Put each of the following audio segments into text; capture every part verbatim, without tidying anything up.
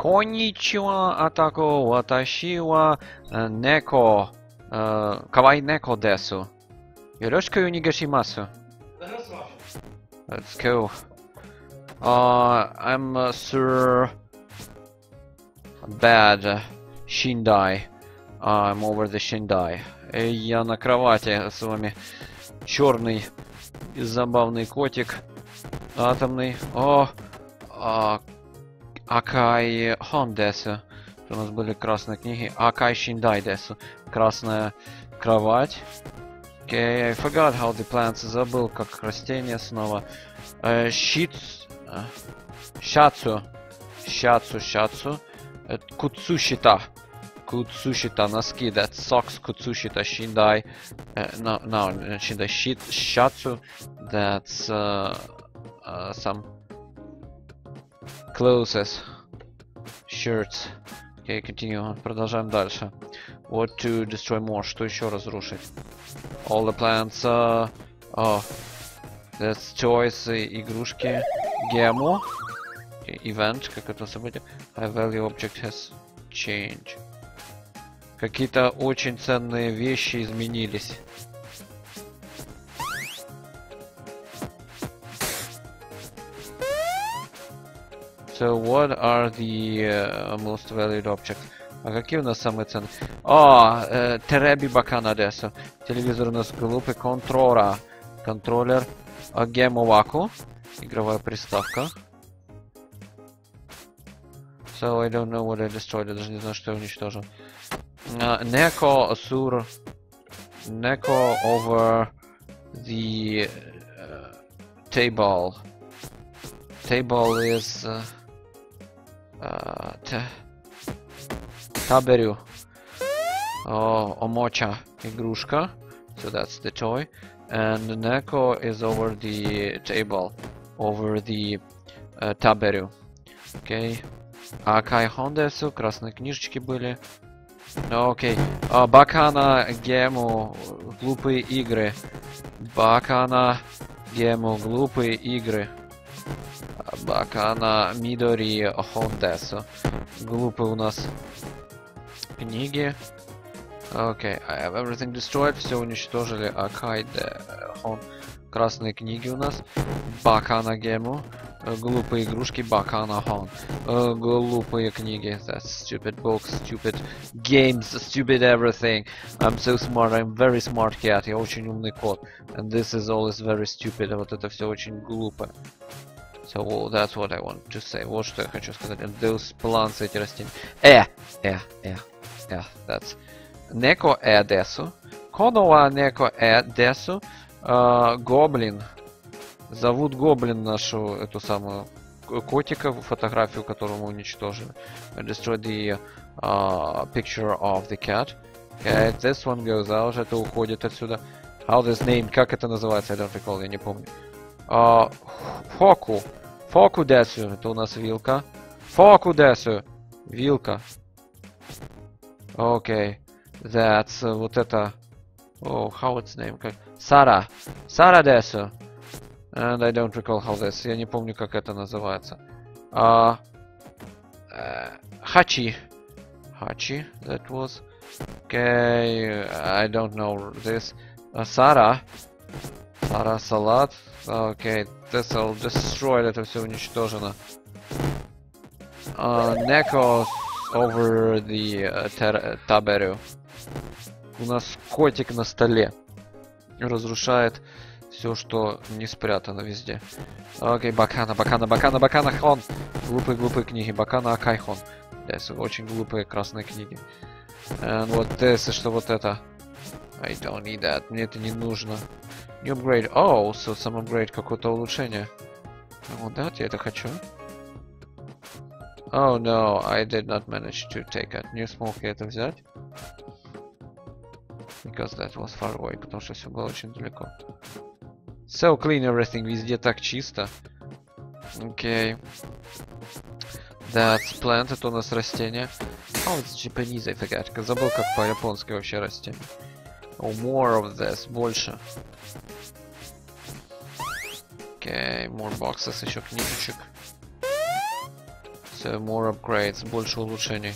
Konnichiwa, atako watashi wa uh, neko uh, kawaii neko desu. Yoroshiku onegaishimasu. Let's go. Uh, I'm uh, Sir Bad uh, Shindai. Uh, I'm over the Shindai. И я на кровати с вами. Черный и забавный котик. Атомный. О! А, Акай Хон десу. У нас были красные книги. Акай Шиндай десу. Красная кровать. Okay, I forgot how the plants. Забыл, как растение снова. Uh, Shits... Uh, Шацу. Шацу, шацу. Uh, Куцушита. Куцушита, носки. That socks. Куцушита, Шиндай. Uh, no, no, Шиндай. Shit, Шацу. That's uh, uh, some clothes. Shirts. Okay, continue. Продолжаем дальше. What to destroy more? Что еще разрушить? All the plants. Uh, oh. That's toys, игрушки. Gemo. Okay, event, как это событие. High value object has changed. Какие-то очень ценные вещи изменились. So what are the uh, most valued objects? А какие у нас самые ценные? А, э, Тереби Бакана Десу. Телевизор у нас глупый. Контрора. Контроллер. Гемоваку. Игровая приставка. So I don't know what I destroyed. Я даже не знаю, что я уничтожил. Неко Сур. Неко over the uh, table. Table is uh, uh, Таберю. Oh, Omocha. Игрушка. So that's the toy. And Neko is over the table. Over the uh, Таберю. Okay. Акай Хондесу. Красные книжечки были. Окей. Okay. Uh, Бакана Гему. Глупые игры. Бакана Гему. Глупые игры. Бакана Мидори Хондесу. Глупые у нас книги. Окей, okay, I have everything destroyed. Все уничтожили. Акай Хон. Красные книги у нас. Бакана Гему. Глупые игрушки. Бакана Хон. Глупые книги. That's stupid books, stupid games, stupid everything. I'm so smart. I'm very smart cat. Я очень умный кот. And this is all is very stupid. Вот это все очень глупо. So well, that's what I want to say. Вот что я хочу сказать. And those plants, эти растения. Э, э, э, э. That's Неко э десу. Конова неко э десу. Гоблин. Зовут Гоблин нашу эту самую котика, фотографию, которую мы уничтожили. I destroyed the uh, picture of the cat. Okay, this one goes out. Это уходит отсюда. How this name? Как это называется? I don't recall, я не помню. Uh, фоку. Фоку десу. Это у нас вилка. Фоку десу. Вилка. Окей. Okay. That's uh, вот это. Oh, how its name? Как? Сара. Сара десу. And I don't recall how this. Я не помню, как это называется. Uh, uh, Хачи. Хачи. That was. Okay. I don't know this. Uh, Сара. Сара салат. Okay. This all destroyed. Это все уничтожено. Uh, Neko over the uh, Таберю. У нас котик на столе. Разрушает все, что не спрятано везде. Окей, okay, Бакана, Бакана, Бакана, Бакана, Хон. Глупые, глупые книги. Бакана Акай Хон. Здесь очень глупые красные книги. And вот this, что вот это. I don't need that. Мне это не нужно. New upgrade. Oh, so some upgrade, какое-то улучшение. Вот that, я это хочу. Oh no, I did not manage to take it. New smoke, я это взять. Because that was far away, потому что все было очень далеко. So clean everything, везде так чисто. Окей. Okay. That's plant, это у нас растение. Oh, it's Japanese, I forgot. Забыл, как по-японски вообще растение. Oh, more of this, больше. Окей, okay, more boxes, еще книжечек. So more upgrades, больше улучшений.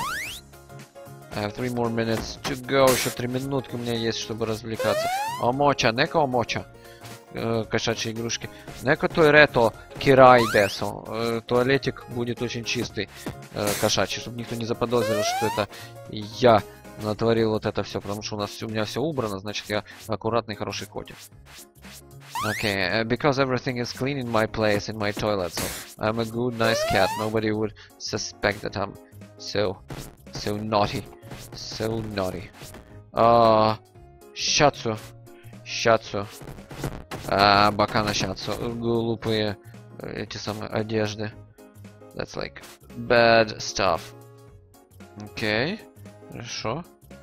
I have three more minutes to go. Еще три минутки у меня есть, чтобы развлекаться. Омоча, неко омоча. Э, кошачьи игрушки. Неко туэрето кирай десо. Э, туалетик будет очень чистый. Э, кошачий, чтобы никто не заподозрил, что это я натворил вот это все. Потому что у нас у меня все убрано, значит я аккуратный, хороший котик. Okay, uh, because everything is clean in my place, in my toilet, so I'm a good, nice cat. Nobody would suspect that I'm so, so naughty, so naughty. Uh, Шацу, шацу, uh, бакана шацу, глупые эти самые одежды. That's like bad stuff. Okay, хорошо.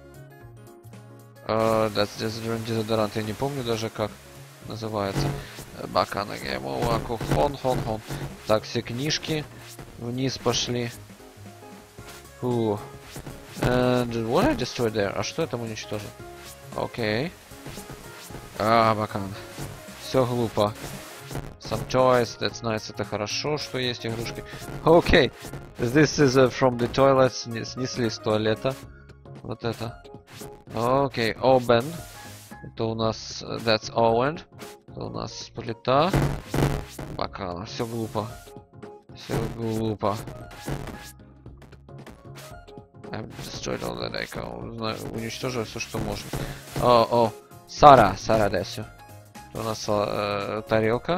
Uh, that's дезодорант, я не помню даже как называется. Бакана геймоваку. Хон, хон, хон. Так, все книжки вниз пошли. Фу. And what I destroyed there? А что я там уничтожил? Окей. Okay. А, бакан. Все глупо. Some toys, that's nice. Это хорошо, что есть игрушки. Окей. Okay. This is uh, from the toilet. Снесли с туалета. Вот это. Окей. Okay. Open. Это у нас... That's Owen. Это у нас плита. Бакана. Все глупо. Все глупо. I've destroyed all that I can. Уничтожил все, что можно. О, о. Сара. Сара десю. Это у нас э, тарелка.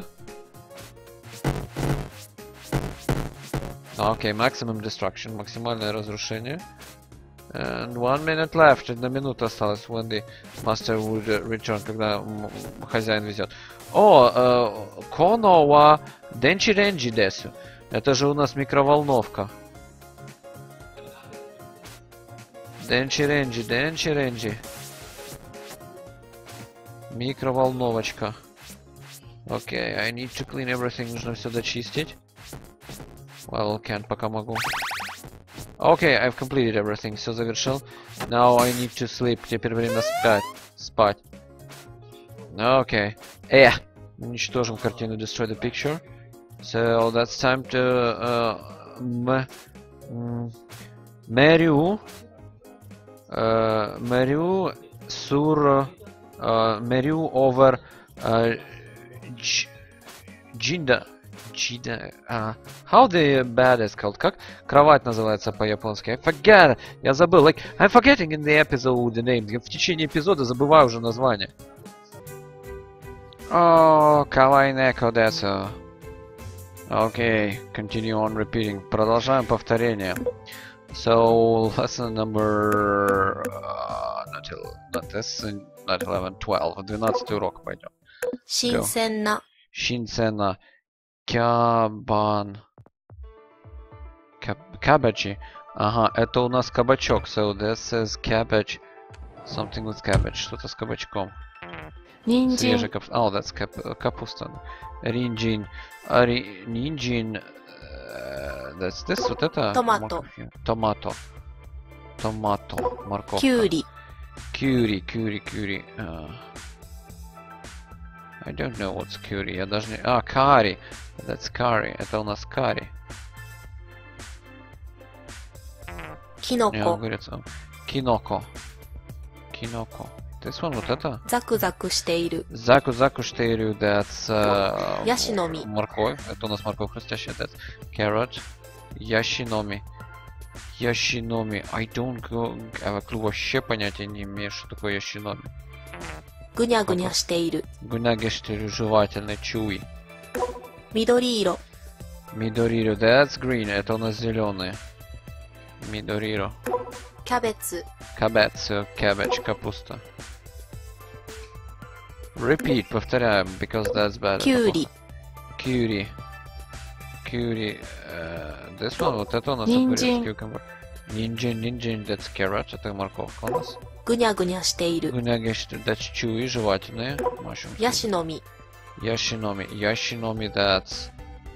Окей. Okay, maximum destruction. Максимальное разрушение. And one minute left. Одна минута осталась. When the master would return. Когда хозяин везет. О, э, Конова Денчи Ренджи десу. Это же у нас микроволновка. Денчи Ренджи, Денчи Ренджи. Микроволновочка. Окей, okay, I need to clean everything. Нужно все дочистить. Well, can't, пока могу. Okay, I've completed everything. Все завершил. Now I need to sleep. Теперь время спать. Спать. Okay. Э! Уничтожим картину. Destroy the picture. So that's time to... Uh, Мерю... Uh, Мерю sur... Uh, Мерю over... Uh, Джинда... Джида... Uh, how the bed is called? Как кровать называется по-японски? I forget. Я забыл. Like, I'm forgetting in the episode the name. Я в течение эпизода забываю уже название. О, кавайнеко десо. Окей, continue on repeating. Продолжаем повторение. So, lesson number... Uh, not, not this, not eleven, twelve. двенадцатый урок пойдем. Шинсенна. Шинсенна. Кабан. Кабачи. Ага, это у нас кабачок. So, this is cabbage. Something with cabbage. Что-то с кабачком. Свежий капуста. Oh, that's кап капуста. Ринджин. Ри нинджин. Uh, that's this. Вот это? Томато. Томато. Томато. Морковка. Кюри. Кюри, кюри, кюри. Uh, I don't know what's curry. Я даже не... А, карри. That's curry. Это у нас карри. Киноко. Киноко. Киноко. This one, вот это? Заку-заку штейру. Заку-заку штейру. That's... Uh, Яшиноми. Морковь. Это у нас морковь хрустящая. That's carrot. Яшиноми. Яшиноми. I don't go... Я вообще понятия не имею, что такое яшиноми. Гуня-гуня штейру. Гуня-гуня штейру. Жевательный. Чуй. Мидориро. Мидориро. That's green. Это у нас зеленый. Мидориро. Кабецу. Кабецу. Cabbage. Капуста. Repeat. Повторяем. Because that's bad. Кюри. Кюри. Кюри. Uh, this one. Вот это у нас огурец. Cucumber. Нинджин. Нинджин. That's carrot. Это морковка у нас. Гуня-гуня штейру. Гуня-гуня штейру. That's chewy. Жевательные. Яшиноми. Яшиноми. Яшиноми. That's...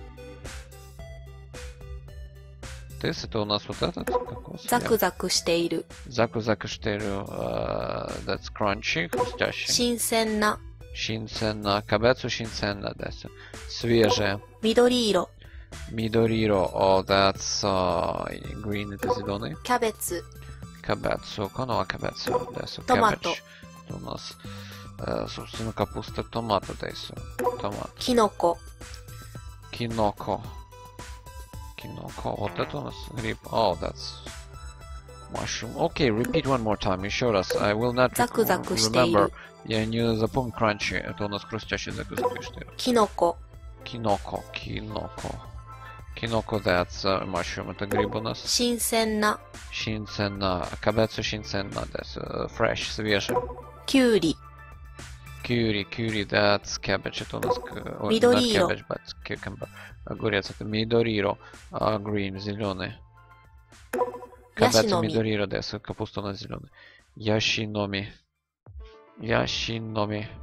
This, это у нас вот этот кокос. Заку-заку штейру. Заку-заку штейру. Uh, that's crunchy. Хрустящий. Шинсенна. Шинсенна. Кабецу шинсенна. Свежая. Мидориро. Midoriro. Oh, that's uh, green. Это зеленый. キャベツ、 Кабецу. Коно кабецу. Десу. Томато. Cabbage. Это у нас, э, собственно, капуста. Томато десу. Томат. キノコ、 Киноко. Киноко. Вот это у нас гриб. Oh, that's mushroom. Okay, repeat one more time. You showed us. I will not Заку-закуしている。 remember. Я не запомню кранчи. Это у нас хрустящий заку-заку штырь. キノコ、 Киноко. Киноко. Киноко, that's uh, mushroom. Это гриб у нас. 新鮮な、 Шинсенна. Кабецу шинсенна. That's uh, fresh, свежий. きゅうり、 Кюри, кюри, that's cabbage. Это у нас... к- ой, not Мидориро. cabbage, but cucumber. Огурец. Это мидориро. А, green, зеленый. Кабецу Яшиноми. мидориро, десу. Капуста у нас зеленый. Яшиноми. Яшиноми.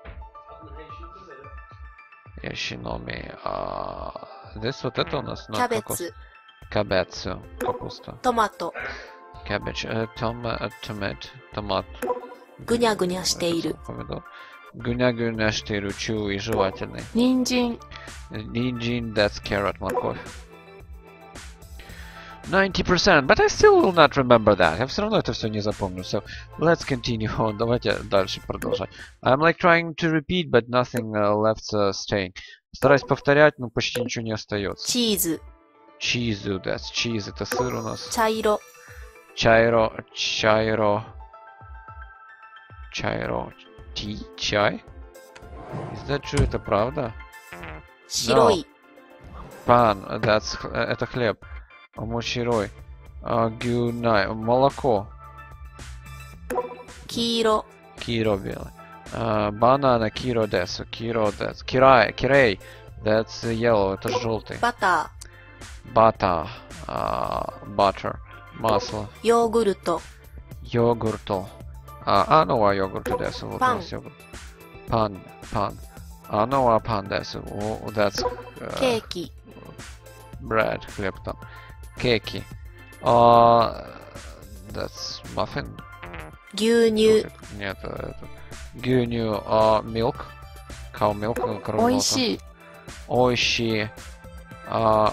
Яшиноми. А, здесь вот это у нас... キャベツ、 Кабецу. Капуста. トマト、 Cabbage. Э, тома- э, томат. Томат. ぐにゃぐにゃしている。 Помидор. Гуня-гуня штырю, чуй, жевательный. 人参、 Ninjin, that's carrot, морковь. ninety percent, but I still will not remember that. Я все равно это все не запомню. So, let's continue on. Давайте дальше продолжать. I'm like trying to repeat, but nothing uh, left uh, staying. Стараюсь повторять, но почти ничего не остается. チーズ、 Cheese, that's cheese, это сыр у нас. 茶色、 Чайро, чайро. Чайро. Tea? Чай? Is that true? Это правда? 白い、 Пан, that's, х- э, это хлеб. Мочирой. Гюнай, молоко. 黄色、 Киро белый. А, банана, киро десу. Киро десу. Кирай, кирей. That's yellow, это желтый. バタ Бата. а, Butter. Масло. ー、ヨーグルト、 Йогурто. А, а, ну а йогурт десу. Вот у Пан. нас йогурт. Пан, пан. А, ну а пан десу. О, that's... э, ケーキ、 bread, хлеб там. Кеки. А, that's muffin. 牛乳、 Нет, это... Гюню, а, milk. Cow milk, ну, お коровье い молоко. しい、 Ойши. А,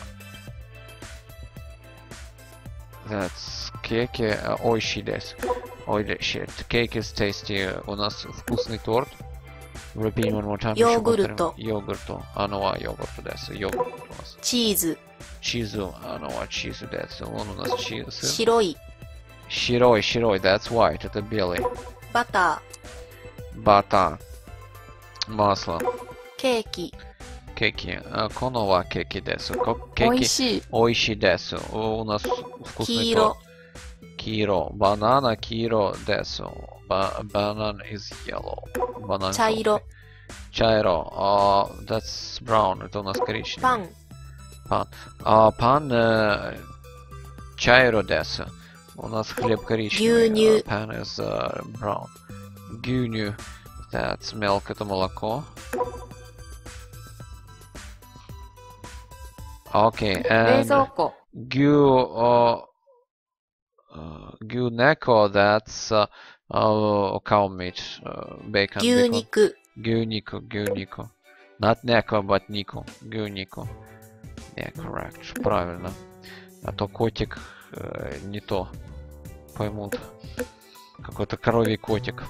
that's кеки. а, Ойши дес. Ойши. Cake is tasty. У нас вкусный торт. Repeat one more time. еще Йогурто. повторим. Йогурто. А, ну а йогурт дес. Йогурт у нас. チーズ、 Чизу. А, ну а чизу дес. Он у нас чиз. 白い、 Широй, широй, that's white, это белый. バタ Бата. Масло. ー、ケーキ、 Кеки. А, Конова кеки десу. Ко- おい Кеки. しい、 Ойши десу. У у нас вкусный Киро. торт. Киро. Банана, киро десу. Ба- Банан is yellow. Банан 茶色、 желтый. Чайро. А, that's brown, это у нас коричневый. パン、 А, пан э, чайро десу. У нас хлеб коричневый. Гюню. Uh, pan is uh, brown. Гюню. That's milk, это молоко. Okay, 冷 and 蔵庫、 gyu, uh, uh, gyuneko, that's uh, uh, cow meat, uh, bacon. 牛 bacon. 肉、 Gyuniku, gyuniku. Not neko, but niku. Gyuniku. Yeah, correct. Правильно. А то котик э, не то поймут. Какой-то коровий котик.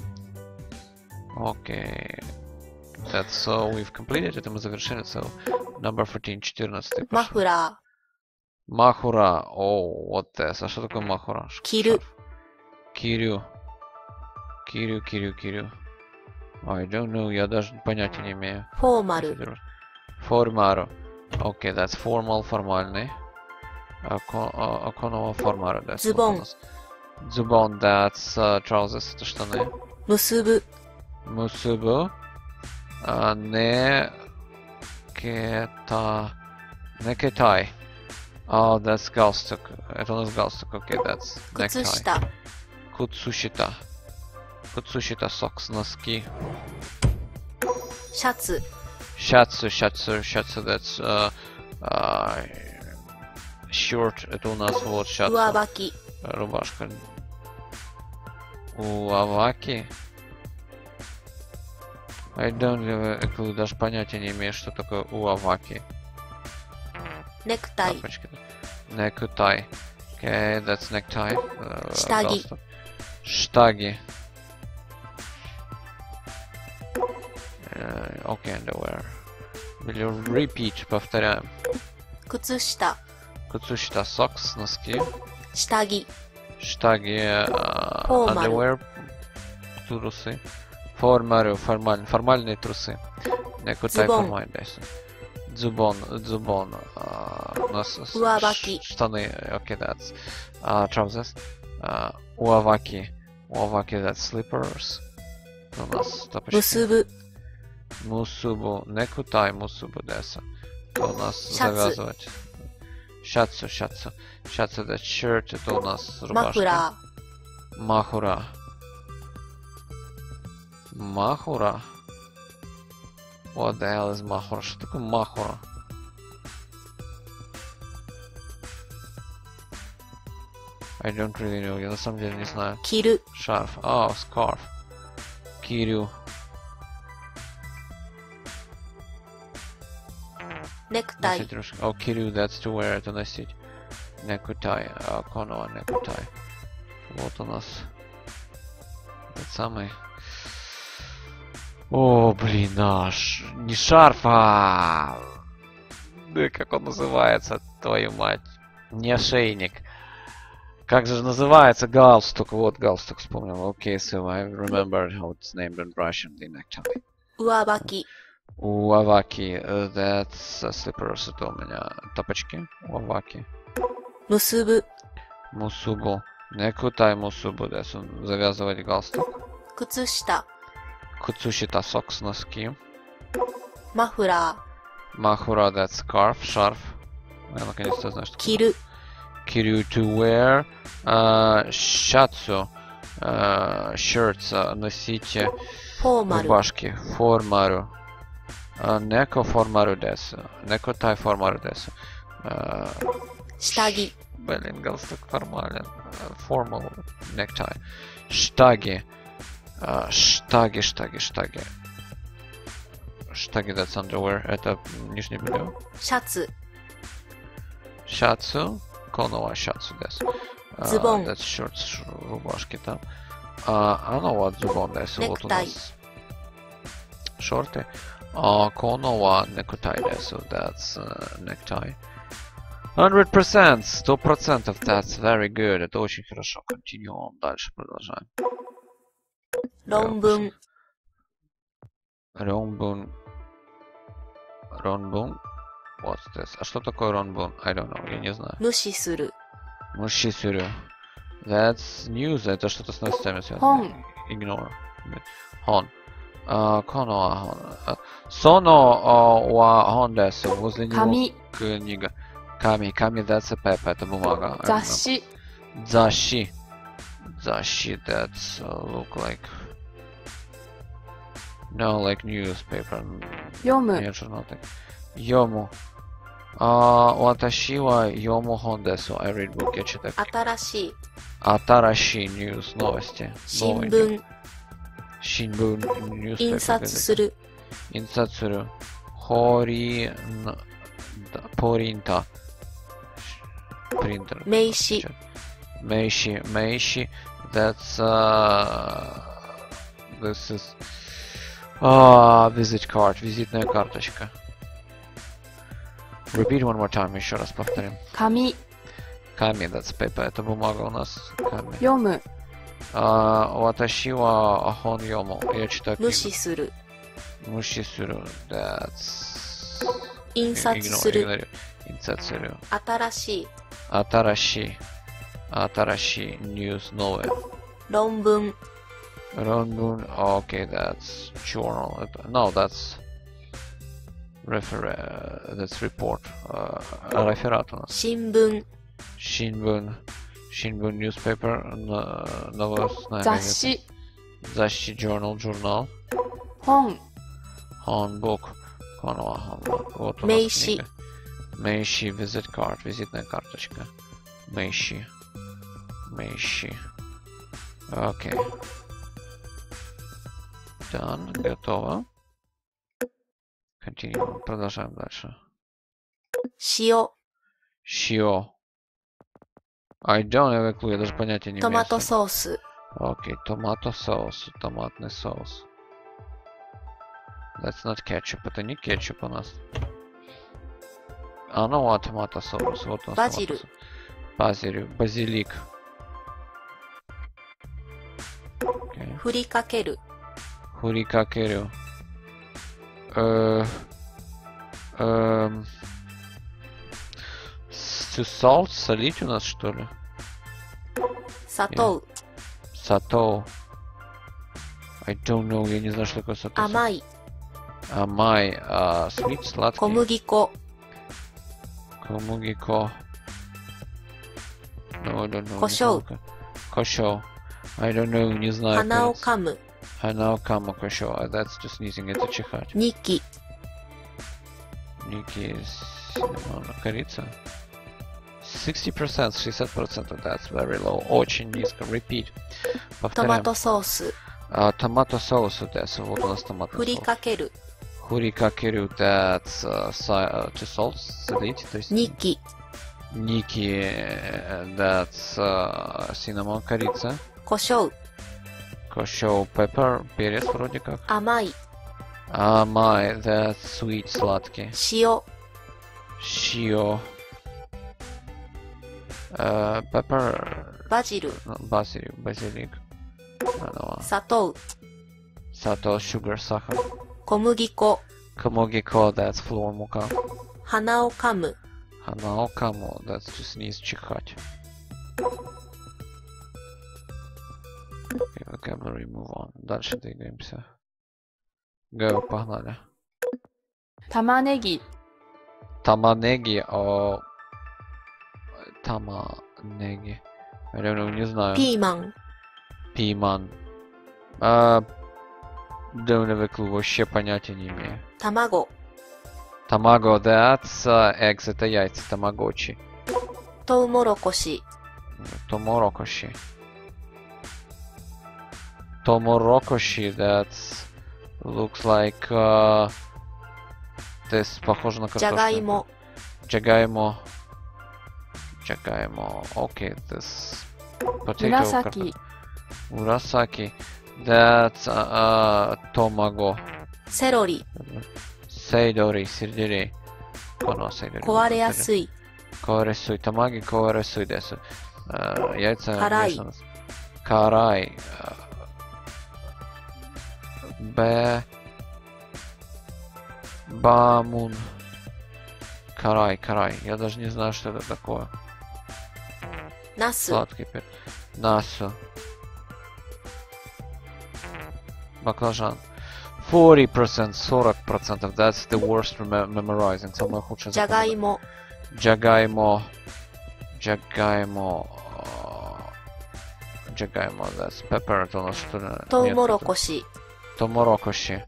Окей. That's so we've completed. Это мы завершили. So, number fourteen, четырнадцатый. マフラ Махура. О, вот это. А что такое махура? Ш- ー、着る、 шарф. Кирю. Кирю, кирю, кирю. I don't know. Я даже понятия не имею. フォーマル、 Формаро. Окей, that's formal, формальный. Оконова формаро, that's Зубон. what у нас. Зубон, that's uh, trousers, это штаны. 結ぶ、 Мусубу. А, Не... Кета... Не кетай. Oh, that's галстук. Это у нас галстук, окей, that's 靴 necktie. 下、 Куцушита. Куцушита, сокс, носки. シャツ、 Шатсу, шатсу, шатсу, that's uh, uh, shirt, это у нас вот 上 шатсу, 履き、 рубашка. Уаваки. I don't have a clue, даже понятия не имею, что такое уаваки. necktie, Тапочки. Necktie. Okay, that's necktie. Uh, Штаги. галстук. Штаги. Uh, okay, underwear. Will you repeat? Повторяем. 靴下、 Куцущита socks, носки. 下着、 Штаги, uh, Формаль. underwear. Трусы. Формарю, формаль, формальные трусы. Necktie Дзубон. формальный десь. Дзубон, дзубон. Uh, у нас с- Уаваки. ш- штаны. Okay, that's uh, trousers. Uh, уаваки. Уаваки, that's slippers. У нас тапочки. 結ぶ、 Мусубу. Necktie, мусубу десь. Это у нас Шацу. завязывать. Шацу, шацу. Шацу, that's shirt. Это у нас マ рубашка. フラー、 Махура. Махура? What the hell is махура? Что такое махура? I don't really know. Я на самом деле не знаю. 着る、 Шарф. Oh, scarf. Кирю. ネクタイ、 Носить рубашку. Oh, кирю, that's to wear. Это носить. Некутай. А, конова, некутай. Вот у нас. Этот самый. О, блин, наш. Не шарф, а... Да, как он называется, твою мать. Не ошейник. Как же называется? Галстук. Вот, галстук вспомнил. Окей, okay, so I remembered how it's named in Russian, the necktie. 上履き、 Уаваки, uh, that's uh, slippers, это у меня тапочки. Уаваки. 結ぶ、 Мусубу. Некутай мусубу, да, завязывать галстук. 靴下、 Куцущита сокс, носки. マフラ Махура, that's scarf, шарф. Я наконец-то знаю, что ー、着る、 Кирю to wear. Uh, шацу. Uh, shirts, uh, носите フォーマル、 рубашки. Формару. Uh, неко формару десу. Неко тай формару десу. Uh, 下着、 Блин, галстук формален. Formal necktie. Штаги. Uh, штаги, штаги, штаги. Штаги, that's underwear. Это нижнее белье. シャツ、 Шацу. Конова шацу дес. Дзубон. That's shorts, ш- рубашки там. Uh, а ну вот дзубон дес. Вот у Necktie. нас шорты. Uh, конова некутай дес. That's uh, necktie. Hundred percent, сто процентов, that's very good, это очень хорошо. Continue, дальше продолжаем. 論文、 Ронбун. Ронбун. What's this? А что такое ронбун? I don't know, я не знаю. 無視する、 Мушисюрю. That's news, это что-то с новостями связано. 本、 Ignore. Хон. А, коно ва хон. А, Соно а, ва хон десу. Возле него 紙、 книга. Ками. Ками, that's a paper, это бумага. I don't know. 雑誌、 Zashi. Zashi, that's uh, look like... No, like newspaper. 読む、 Нет, журнал так. Йому. А, Watashi wa Йому хон десу. I read book, я читаю. 新しい、 Атараши news, новости. 新 Новые. 聞、 Шинбун, newspaper. 印刷する、 Инсацуру. Хори... н- да, Поринта. Принтер. 名刺、 Мейши. Мейши. That's... Uh, this is... Ah, visit card. Визитная карточка. Repeat one more time. Еще раз повторим. 紙、 Ками, that's paper. Это бумага у нас. Ками. 読む、 А, Ваташи ва хон йому. Я читаю 無 книгу. 視する、 Мушисуру. That's... 印刷 Ignore, する、 ignore. Инсацуру. 新しい、 Атараши. Атараши. News. Новое. 論文、 Ронбун. Okay, that's journal. Это- No, that's... Refer... That's report. Uh, реферат у нас. 新聞、 Шинбун. Шинбун newspaper. н- Новостная 雑 газета. 誌、 Защи journal. Журнал. 本、 Honbook. Конова Honbook. Вот у нас Мейши. книга. Мейши. Visit card. Визитная карточка. Мейши. Мейши. Окей. Done. Готово. Continue. Продолжаем дальше. 塩、 Shio. I don't have a clue, я даже понятия не имею. トマトソース、 Окей, томато соус, томатный соус. That's not ketchup, это не кетчуп у нас. А ну а томато соус, вот у нас Базилю. томато соус. Базилю, базилик. Okay. ふりかける、 Хурикакерю. Э, эм, с- to salt, солить у нас что ли? 砂糖、 Сато. I don't know, я не знаю, что такое сато. 甘い、 Амай, а, sweet, 小 сладкий. 麦粉、 Комугико. No, I don't know. Кошоу. Кошоу. I don't know, не знаю. 鼻を噛む、 Ханаокама кошоу. Ah, that's just sneezing, это чихать. ニキ、 Ники Синемона, корица. sixty percent, шестьдесят процентов, that's very low. Очень низко. Repeat. ト Повторяем. マトソース、 А, томато соус, that's вот у нас томатный ふり соус. かける、 Хурикакерю, that's uh, sa- uh, to salt, солить, то есть. ニキ、 Ники, that's uh, cinnamon, корица. 胡椒、 Кошоу, pepper, перец вроде как. 甘い、 Амай, that's sweet, сладкий. 塩、 Shio. Uh, pepper, バジル、 базилик, базилик. А, 砂糖、 Сато, sugar, сахар. 小麦粉、 Комогико, that's flour, мука. 鼻を噛む、 Ханаокамо, that's to sneeze, чихать. Okay, vocabulary, move on. Дальше двигаемся. Go, погнали. 玉ねぎ、 Таманеги, о... Таманеги. I don't know, не знаю. ピーマン、 Пиман. А... Don't have a clue, вообще понятия не имею. 卵、 Тамаго, that's uh, eggs, это яйца, тамагочи. トウモロコシ、 Томорокоши. Томорокоши, that's... Looks like... Uh, this похоже на じゃ картошку. がいも、 Джагаймо. Джагаймо. Okay, this... Potato. 紫、 Murasaki. That's... Uh, uh, tomago. セロリ、 Сейдори, сельдерей. Коно сейдори. 壊れやすい、 Коаресуй. Тамаги коаресуй десу. Uh, яйца... Карай. конечно, Карай. Uh, Б... Бамун. Карай, карай. Я даже не знаю, что это такое. ナス、 Сладкий перец. Насу. Баклажан. forty percent, сорок процентов. That's the worst mem- memorizing. Самое худшее じゃがい запоминание. も、 Джагаймо. Джагаймо. Джагаймо. That's pepper. Это у нас что ли? トウ Нет, モロ это- コシ、 Томорокоши.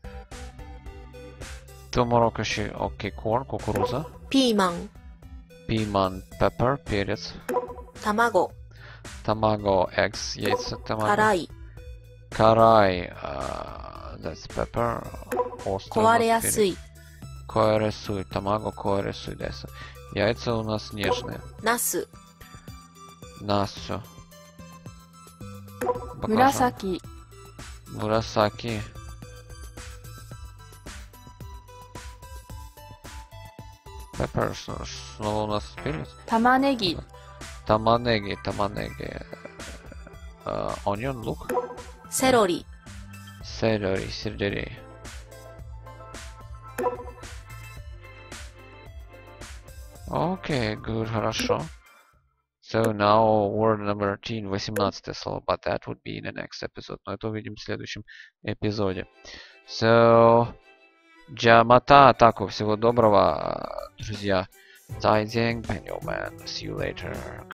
Томорокоши. Окей, корн, кукуруза. ピーマン、 Пиман, pepper, перец. 卵、 Тамаго, eggs, яйца, тамаго. 辛い、 Карай, uh, that's pepper. Острый у нас 壊れやす перец. い、 Коэресуй, тамаго, коэресуй, десу. Яйца у нас нежные. ナス、 Насу. Баклажан. 紫、 Мурасаки. Pepper, ш- снова у нас перец. 玉ねぎ、 Таманеги, таманеги. Uh, onion, лук. セロリ、 Селери, сельдерей. Окей, good, хорошо. So now word number thirteen, восемнадцатое слово, but that would be in the next episode. Но это увидим в следующем эпизоде. So, Джамата атаку. Всего доброго, друзья. Зайдзинг, Пеньомен. See you later.